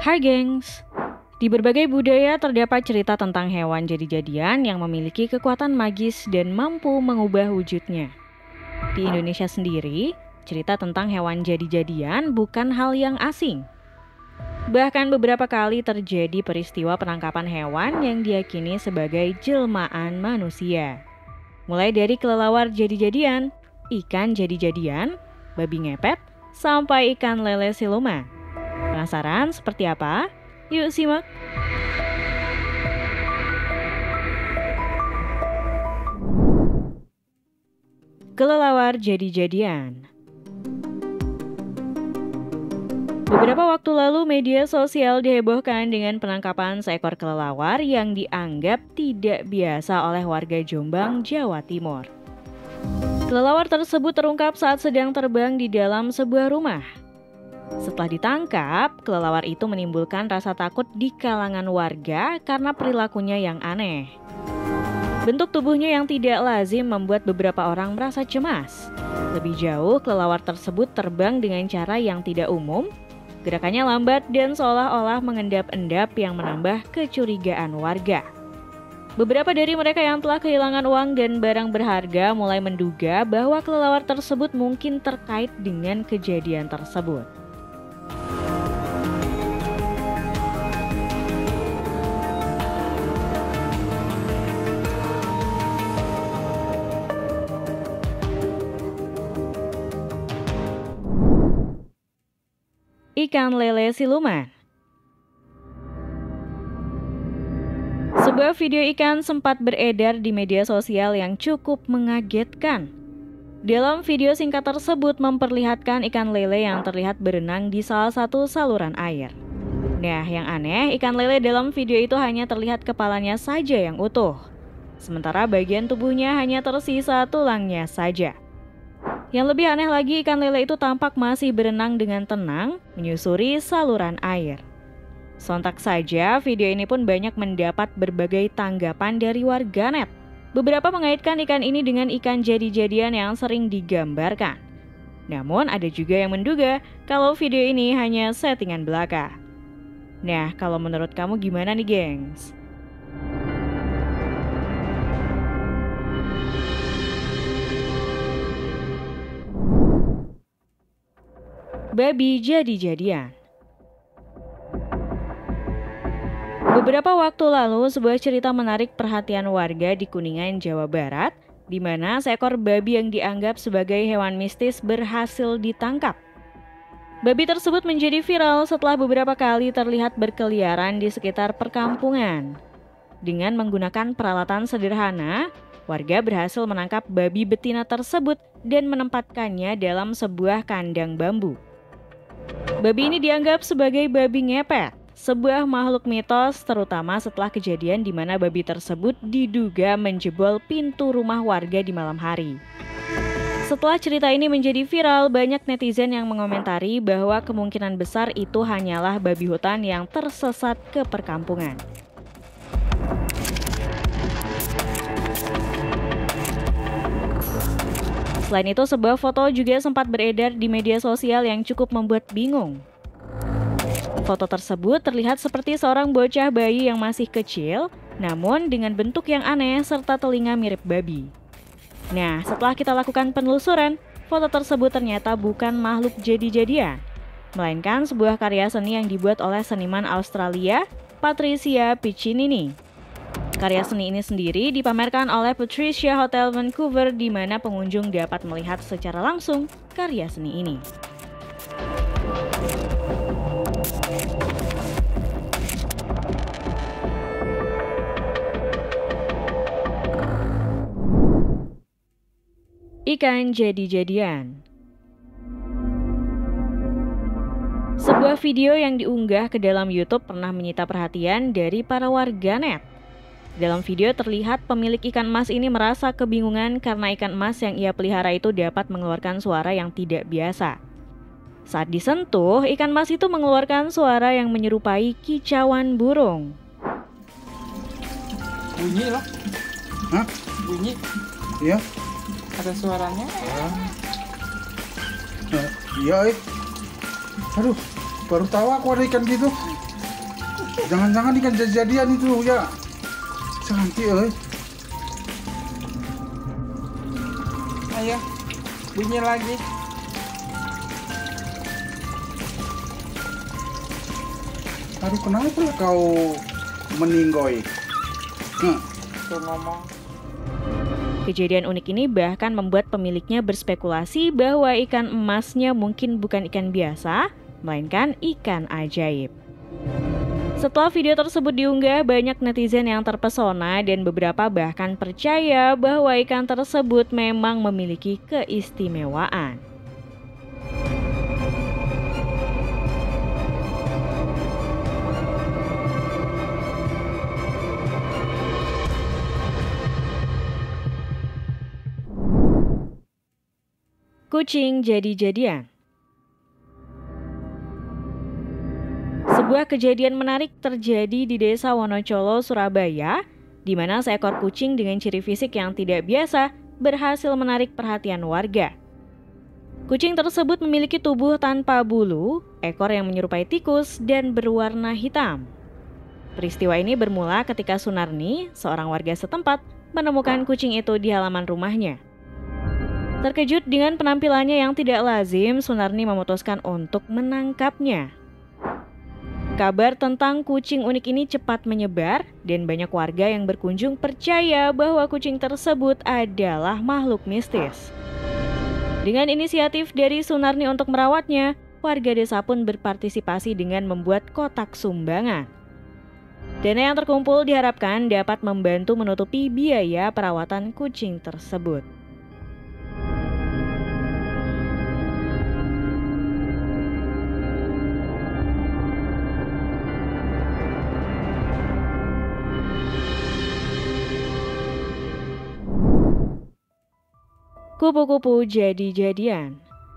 Hai gengs, di berbagai budaya terdapat cerita tentang hewan jadi-jadian yang memiliki kekuatan magis dan mampu mengubah wujudnya. Di Indonesia sendiri, cerita tentang hewan jadi-jadian bukan hal yang asing. Bahkan beberapa kali terjadi peristiwa penangkapan hewan yang diyakini sebagai jelmaan manusia. Mulai dari kelelawar jadi-jadian, ikan jadi-jadian, babi ngepet, sampai ikan lele siluman. Penasaran seperti apa? Yuk simak! Kelelawar jadi-jadian. Beberapa waktu lalu media sosial dihebohkan dengan penangkapan seekor kelelawar yang dianggap tidak biasa oleh warga Jombang, Jawa Timur. Kelelawar tersebut terungkap saat sedang terbang di dalam sebuah rumah. Setelah ditangkap, kelelawar itu menimbulkan rasa takut di kalangan warga karena perilakunya yang aneh. Bentuk tubuhnya yang tidak lazim membuat beberapa orang merasa cemas. Lebih jauh, kelelawar tersebut terbang dengan cara yang tidak umum, gerakannya lambat dan seolah-olah mengendap-endap yang menambah kecurigaan warga. Beberapa dari mereka yang telah kehilangan uang dan barang berharga mulai menduga bahwa kelelawar tersebut mungkin terkait dengan kejadian tersebut. Ikan lele siluman. Sebuah video ikan sempat beredar di media sosial yang cukup mengagetkan. Dalam video singkat tersebut memperlihatkan ikan lele yang terlihat berenang di salah satu saluran air. Nah, yang aneh, ikan lele dalam video itu hanya terlihat kepalanya saja yang utuh. Sementara bagian tubuhnya hanya tersisa tulangnya saja. Yang lebih aneh lagi, ikan lele itu tampak masih berenang dengan tenang, menyusuri saluran air. Sontak saja, video ini pun banyak mendapat berbagai tanggapan dari warganet. Beberapa mengaitkan ikan ini dengan ikan jadi-jadian yang sering digambarkan. Namun ada juga yang menduga kalau video ini hanya settingan belaka. Nah, kalau menurut kamu gimana nih, gengs? Babi jadi-jadian. Beberapa waktu lalu, sebuah cerita menarik perhatian warga di Kuningan, Jawa Barat, di mana seekor babi yang dianggap sebagai hewan mistis berhasil ditangkap. Babi tersebut menjadi viral setelah beberapa kali terlihat berkeliaran di sekitar perkampungan. Dengan menggunakan peralatan sederhana, warga berhasil menangkap babi betina tersebut dan menempatkannya dalam sebuah kandang bambu. Babi ini dianggap sebagai babi ngepet, sebuah makhluk mitos terutama setelah kejadian di mana babi tersebut diduga menjebol pintu rumah warga di malam hari. Setelah cerita ini menjadi viral, banyak netizen yang mengomentari bahwa kemungkinan besar itu hanyalah babi hutan yang tersesat ke perkampungan. Selain itu, sebuah foto juga sempat beredar di media sosial yang cukup membuat bingung. Foto tersebut terlihat seperti seorang bocah bayi yang masih kecil, namun dengan bentuk yang aneh serta telinga mirip babi. Nah, setelah kita lakukan penelusuran, foto tersebut ternyata bukan makhluk jadi-jadian, melainkan sebuah karya seni yang dibuat oleh seniman Australia, Patricia Piccinini. Karya seni ini sendiri dipamerkan oleh Patricia Hotel Vancouver, di mana pengunjung dapat melihat secara langsung karya seni ini. Ikan jadi-jadian. Sebuah video yang diunggah ke dalam YouTube pernah menyita perhatian dari para warganet. Dalam video terlihat pemilik ikan emas ini merasa kebingungan karena ikan emas yang ia pelihara itu dapat mengeluarkan suara yang tidak biasa. Saat disentuh, ikan emas itu mengeluarkan suara yang menyerupai kicauan burung. Bunyi loh. Hah? Bunyi. Iya. Ada suaranya. Iya, Aduh, baru tahu aku ada ikan gitu. Jangan-jangan ikan jadi-jadian itu ya. Cantik Ayo, bunyi lagi. Aduh, kenapa kau meninggoy? Tuh ngomong. Kejadian unik ini bahkan membuat pemiliknya berspekulasi bahwa ikan emasnya mungkin bukan ikan biasa, melainkan ikan ajaib. Setelah video tersebut diunggah, banyak netizen yang terpesona dan beberapa bahkan percaya bahwa ikan tersebut memang memiliki keistimewaan. Kucing jadi-jadian. Sebuah kejadian menarik terjadi di Desa Wonocolo, Surabaya, di mana seekor kucing dengan ciri fisik yang tidak biasa berhasil menarik perhatian warga. Kucing tersebut memiliki tubuh tanpa bulu, ekor yang menyerupai tikus, dan berwarna hitam. Peristiwa ini bermula ketika Sunarni, seorang warga setempat, menemukan kucing itu di halaman rumahnya. Terkejut dengan penampilannya yang tidak lazim, Sunarni memutuskan untuk menangkapnya. Kabar tentang kucing unik ini cepat menyebar dan banyak warga yang berkunjung percaya bahwa kucing tersebut adalah makhluk mistis. Dengan inisiatif dari Sunarni untuk merawatnya, warga desa pun berpartisipasi dengan membuat kotak sumbangan. Dana yang terkumpul diharapkan dapat membantu menutupi biaya perawatan kucing tersebut. Kupu-kupu jadi-jadian.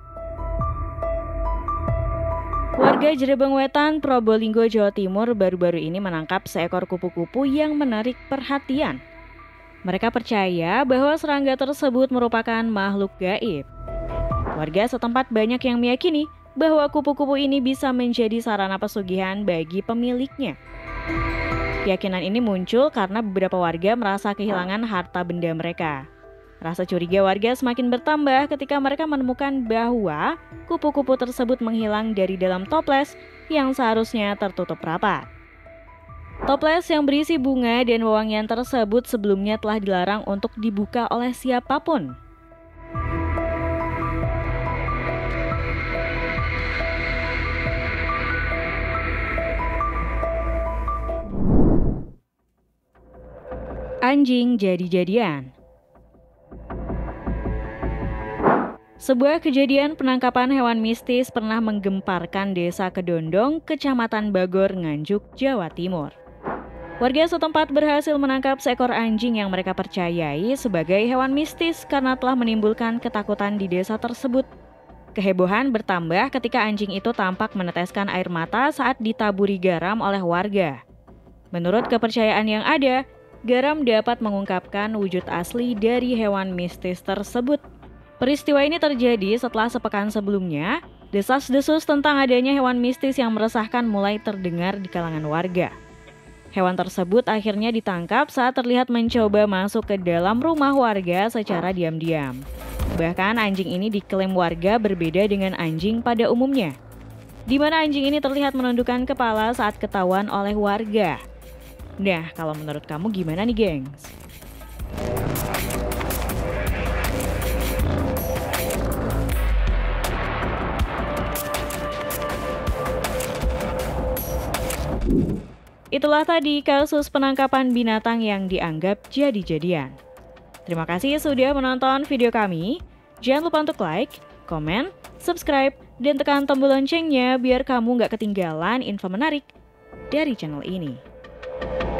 Warga Jerebeng Wetan, Probolinggo, Jawa Timur baru-baru ini menangkap seekor kupu-kupu yang menarik perhatian. Mereka percaya bahwa serangga tersebut merupakan makhluk gaib. Warga setempat banyak yang meyakini bahwa kupu-kupu ini bisa menjadi sarana pesugihan bagi pemiliknya. Keyakinan ini muncul karena beberapa warga merasa kehilangan harta benda mereka. Rasa curiga warga semakin bertambah ketika mereka menemukan bahwa kupu-kupu tersebut menghilang dari dalam toples yang seharusnya tertutup rapat. Toples yang berisi bunga dan wewangian tersebut sebelumnya telah dilarang untuk dibuka oleh siapapun. Anjing jadi-jadian. Sebuah kejadian penangkapan hewan mistis pernah menggemparkan desa Kedondong, Kecamatan Bagor, Nganjuk, Jawa Timur. Warga setempat berhasil menangkap seekor anjing yang mereka percayai sebagai hewan mistis karena telah menimbulkan ketakutan di desa tersebut. Kehebohan bertambah ketika anjing itu tampak meneteskan air mata saat ditaburi garam oleh warga. Menurut kepercayaan yang ada, garam dapat mengungkapkan wujud asli dari hewan mistis tersebut. Peristiwa ini terjadi setelah sepekan sebelumnya, desas-desus tentang adanya hewan mistis yang meresahkan mulai terdengar di kalangan warga. Hewan tersebut akhirnya ditangkap saat terlihat mencoba masuk ke dalam rumah warga secara diam-diam. Bahkan anjing ini diklaim warga berbeda dengan anjing pada umumnya, di mana anjing ini terlihat menundukkan kepala saat ketahuan oleh warga. Nah, kalau menurut kamu gimana nih, gengs? Itulah tadi kasus penangkapan binatang yang dianggap jadi-jadian. Terima kasih sudah menonton video kami. Jangan lupa untuk like, komen, subscribe, dan tekan tombol loncengnya biar kamu nggak ketinggalan info menarik dari channel ini.